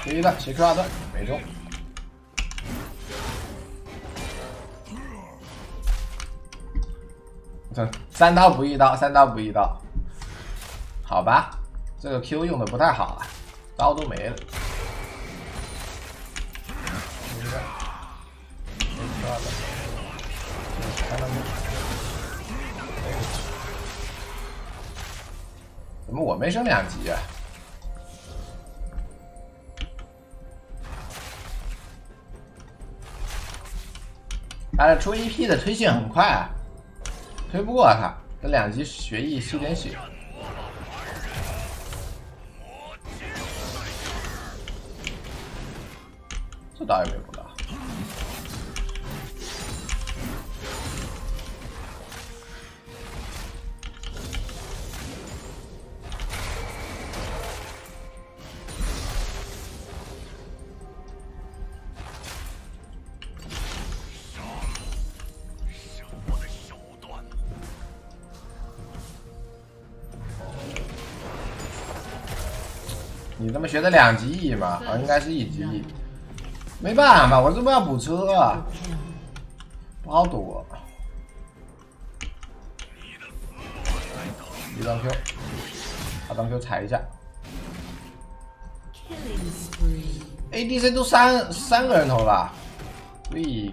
第一个斜 Q 2段没中。这3刀补1刀，3刀补1刀，好吧，这个 Q 用的不太好啊，刀都没了。第一个斜 Q 2段，怎么我没升2级啊？ 他出1P的推线很快啊，推不过他。这2级学艺吸点血，这刀也没补到。你他妈学的2级 E 嘛？啊，应该是1级 E。没办法，我这不要补车啊，不好躲。一段 Q， 把段 Q 踩一下。ADC 都三个人头了，贵。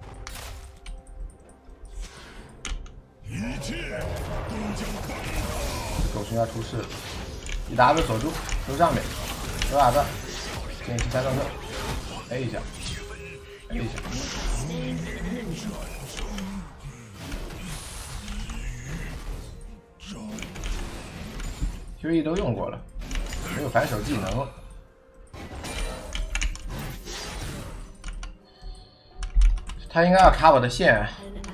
狗熊要出事了。 一 W 锁住，收上面，收2段，剑气3段 Q，A 一下，A 一下。QE 都用过了，没有反手技能了。他应该要卡我的线。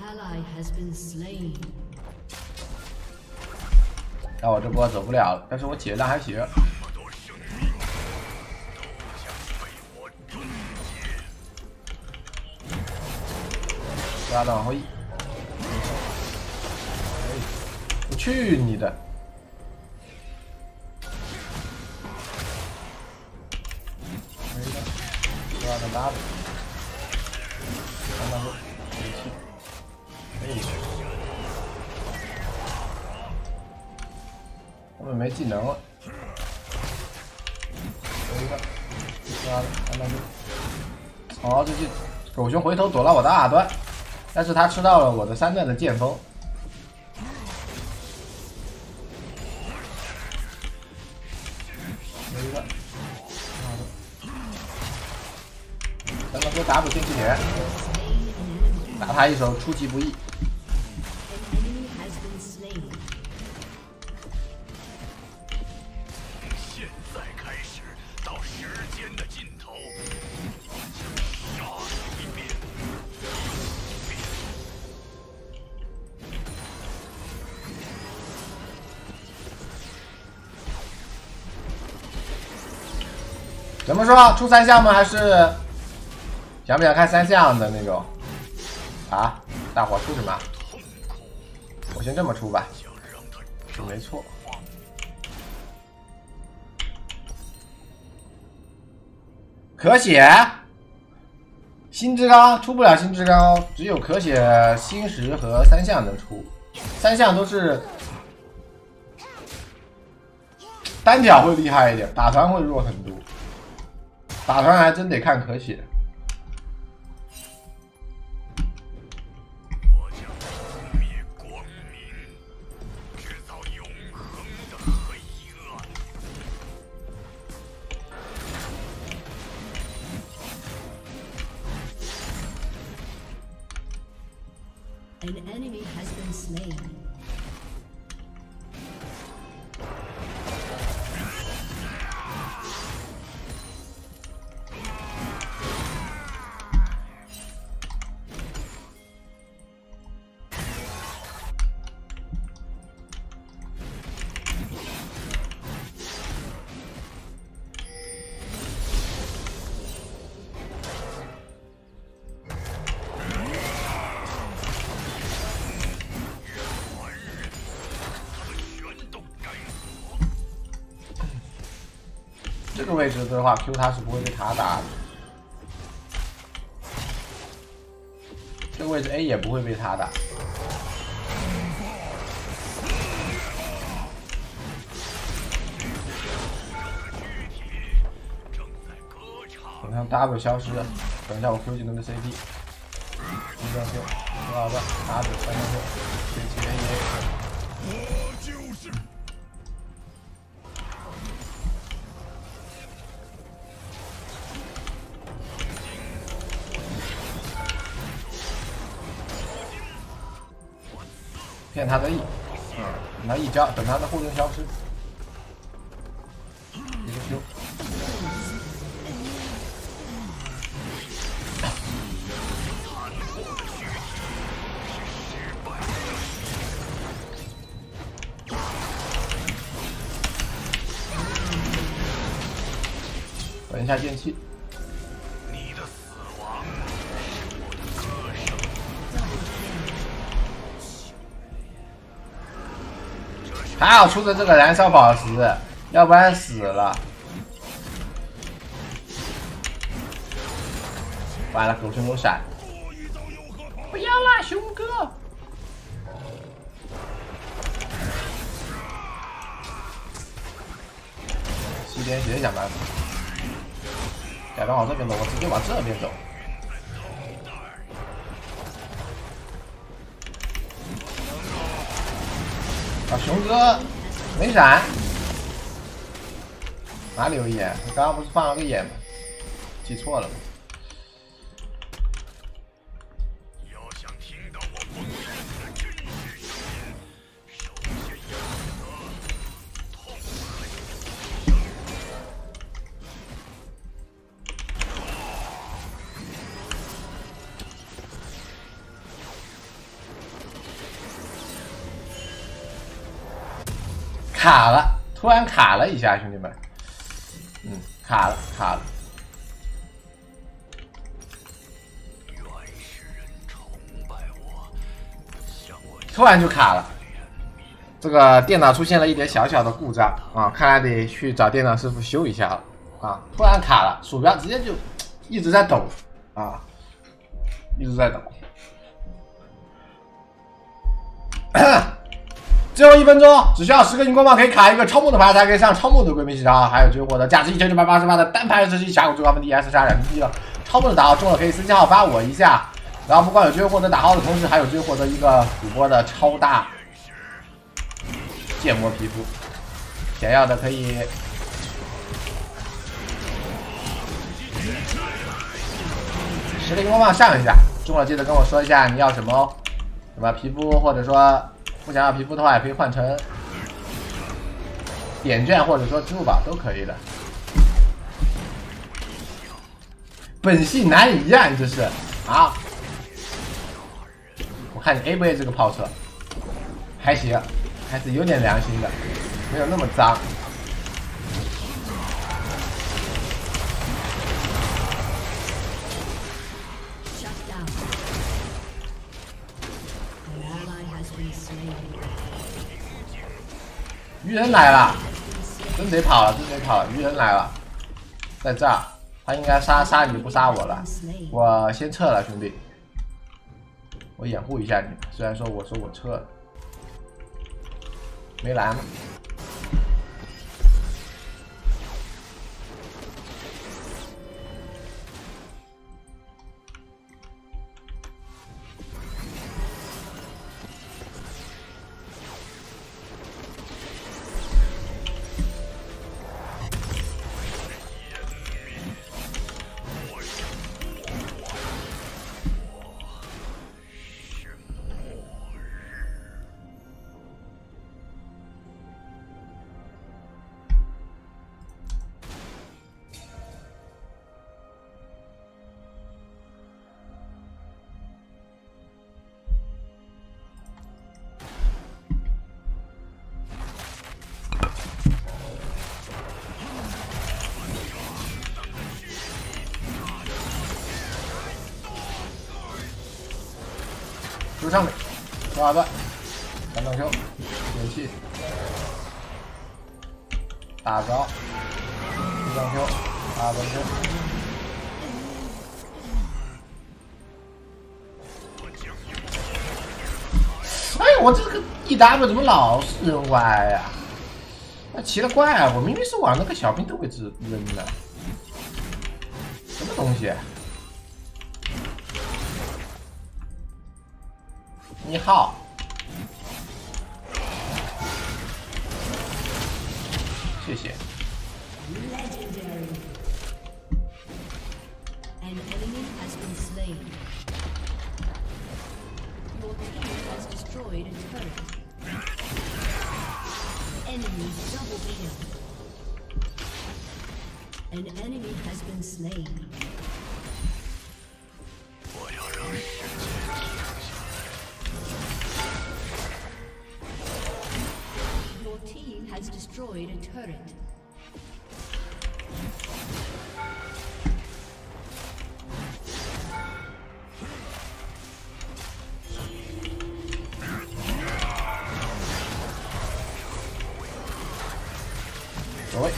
那我这波走不了了，但是我血量还行。拉到往后移，我去你的！拉到 W， 3到后7，他们没技能了。有一个，抓了，3到6。哦，这狗熊回头躲了我的2段，但是他吃到了我的3段的剑锋。有一个，3到6 W 剑气点，打他一手出其不意。 怎么说？出3项吗？还是想不想看3项的那种？啊，大伙出什么？我先这么出吧，是没错。可血，新之高出不了新之高，只有可血、星石和3项能出，3项都是单挑会厉害一点，打团会弱很多。 打团还真得看可血。 我将覆灭光明，制造永恒的黑暗。 An enemy has been slain. 个位置的话 ，Q 他是不会被他打的。这个位置 A 也不会被他打。等他 W 消失，等一下我 Q 技能的 CD。一个 Q， 2个 W 3个 Q， 这些 A。 我就是。 骗他的 E， 等他 E 交，等他的护盾消失，一个 Q， 等一下剑气。 你的死亡是我的歌声。 还好出的这个燃烧宝石，要不然死了。完了，狗熊有闪！不要啦，熊哥！吸点血想办法。假装往这边走，我直接往这边走。 啊，熊哥没闪，哪里有眼？他刚刚不是放了个眼吗？记错了。 要想听到我风声的真实声音，首先要懂得痛恨的声。 卡了，突然卡了一下，兄弟们，卡了。 原始人崇拜我，向我突然就卡了。这个电脑出现了一点小小的故障啊，看来得去找电脑师傅修一下了啊！突然卡了，鼠标直接就一直在抖啊，一直在抖。最后1分钟，只需要10个荧光棒可以卡一个超梦的牌，才可以上超梦的贵宾市场，还有就获得价值1988的单牌设计峡谷最高分 DS 杀2滴了。超梦的打号中了可以私信号发我一下，然后不光有机会获得打号的同时，还有机会获得一个主播的超大建模皮肤，想要的可以。10个荧光棒上一下，中了记得跟我说一下你要什么哦，什么皮肤，或者说。 不想要皮肤的话，也可以换成点券或者说支付宝都可以的。本性难以验，这是啊！我看你 A 不 A 这个炮车，还行，还是有点良心的，没有那么脏。鱼人来了，真得跑了，鱼人来了，在这儿，他应该杀你不杀我了，我先撤了，兄弟，我掩护一下你，虽然说我撤了，没来吗？上面，抓断，反正 Q， 点气，大招，一个段 Q， 2段 Q。哎，我这个 EW 怎么老是人歪呀？那奇了怪啊！我明明是往那个小兵的位置扔的，什么东西？你好。 谢谢。 Legendary. An enemy has been slain. Your team has destroyed a turret. Enemy double kill. An enemy has been slain. 我要让世界停下来。 Your team has destroyed a turret. Rồi.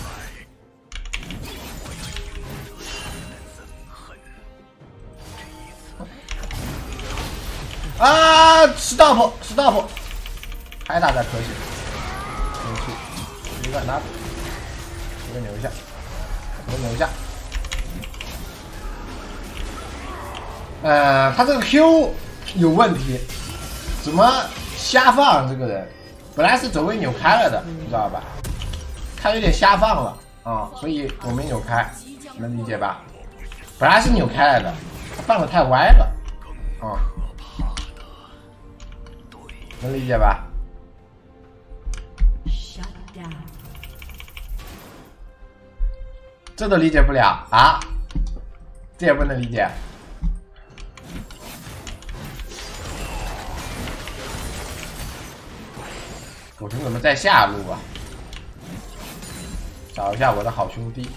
啊 ！stop， 还打在科技，生气，一个拿，一个扭一下，一个扭一下。他这个 Q 有问题，怎么瞎放？这个人本来是走位扭开了的，你知道吧？他有点瞎放了啊，所以我没扭开，能理解吧？本来是扭开来的，他放的太歪了啊。 能理解吧？ Shut down. 这都理解不了啊！这也不能理解。狗熊怎么在下路啊？找一下我的好兄弟。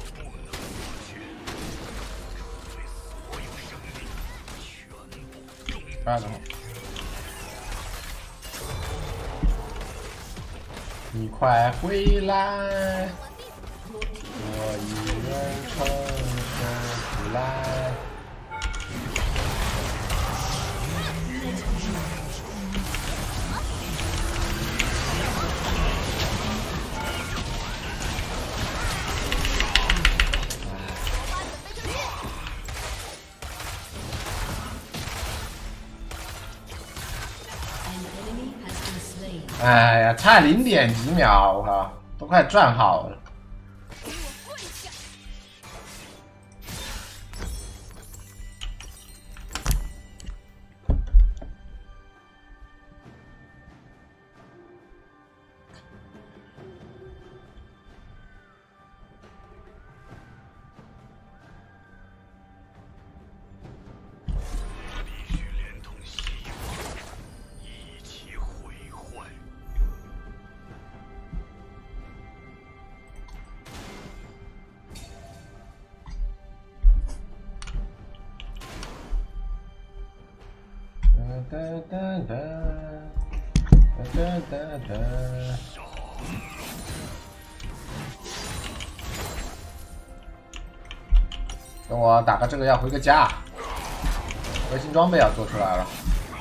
啊，等会儿。 你快回来！我一人承受不来。哎呀，差0点几秒，我靠，都快转好了。 必须连同希望一起毁坏。 哒哒哒哒哒哒。等我打个这个要回个家，核心装备要做出来了。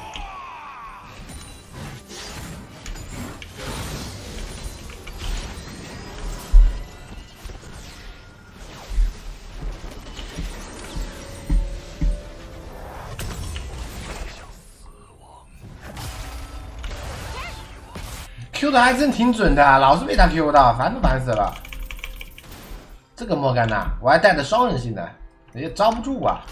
Q 的还真挺准的，老是被他 Q 到，烦都烦死了。这个莫甘娜，我还带着双人性呢，也招不住啊。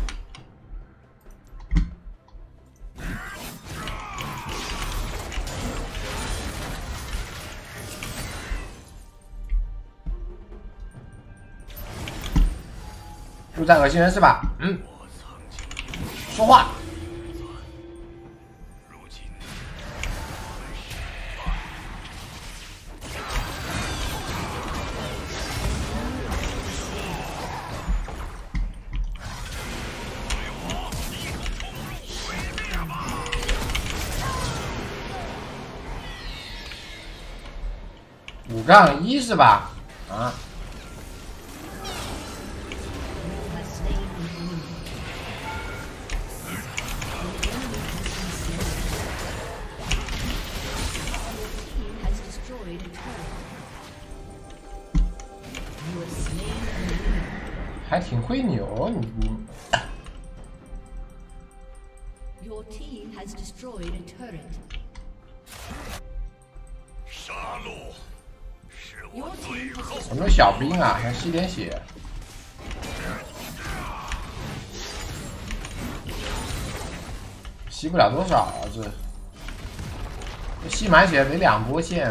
陆战恶心人是吧？嗯，说话。 5-1是吧？啊， 还挺会扭你。 Your team has destroyed a turret. 杀戮是我最后有没有小兵啊？想吸点血。吸不了多少啊，这吸满血得2波线。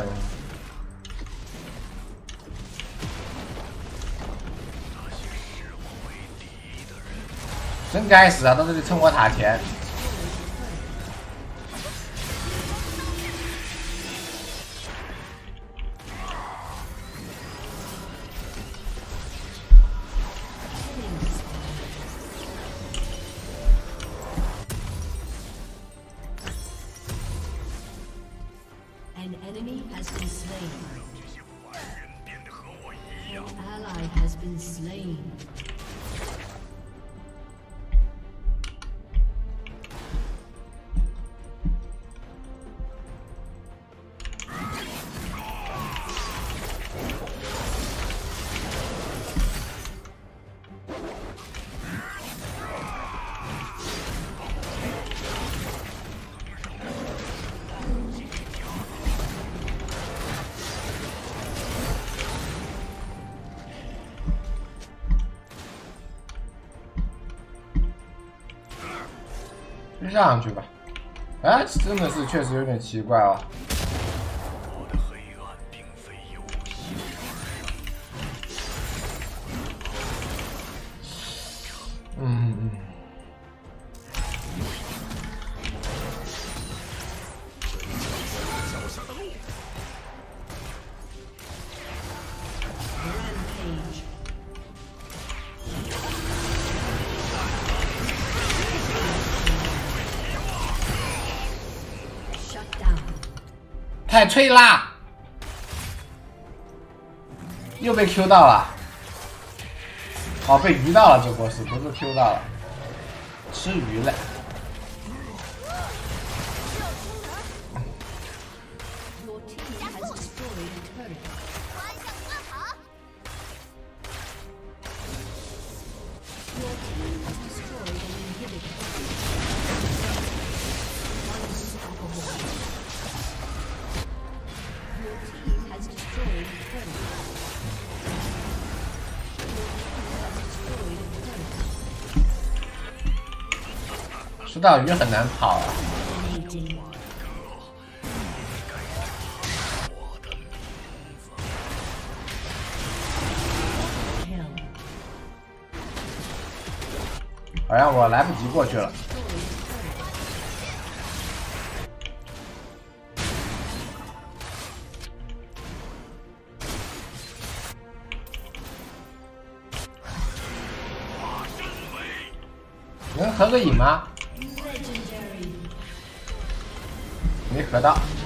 真该死啊！到这里蹭我塔前。 An enemy has been slain. 这些坏人变得和我一样。 Ally has been slain. 上去吧。哎，真的是确实有点奇怪哦。 我的黑暗并非游戏嗯。 脚下的路。 Rampage. Shut down. 太脆啦！又被 Q 到了。哦，被鱼到了，这波是不是 Q 到了？吃鱼了。 Your team has destroyed a turret. 滑向奔跑。 Your team has destroyed an inhibitor. Unstoppable. Your team has destroyed a turret. Your team has destroyed a turret. 吃到鱼很难跑啊。 Dominating. 我的名字。 Kill. 好像我来不及过去了。 能合个影吗？ Legendary. 没合到。